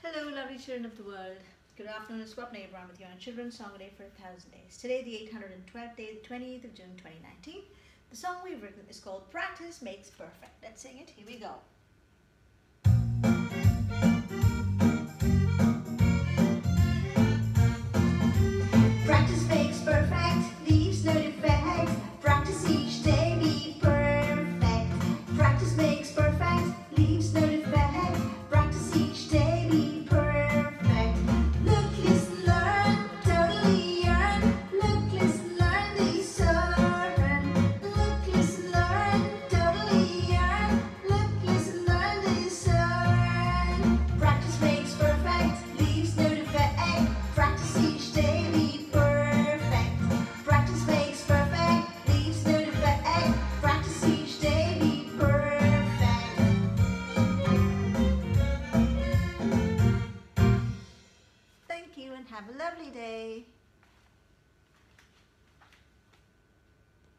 Hello, lovely children of the world. Good afternoon, it's Swapna Abraham with you on Children's Song Day for 1,000 Days. Today, the 812th day, the 20th of June 2019. The song we've written is called Practice Makes Perfect. Let's sing it. Here we go. Practice makes perfect, leaves no defect. Practice each day, be perfect. Practice makes perfect, leaves no defect. Practice each day, be perfect. Look, listen, learn, totally yearn. Look, listen, learn, discern. Look, listen, learn, totally yearn. Look, listen, learn, discern. Practice makes perfect, leaves no defect. Practice each day, be perfect. Practice makes perfect, leaves no defect. Practice each day, be perfect. Thank you and have a lovely day.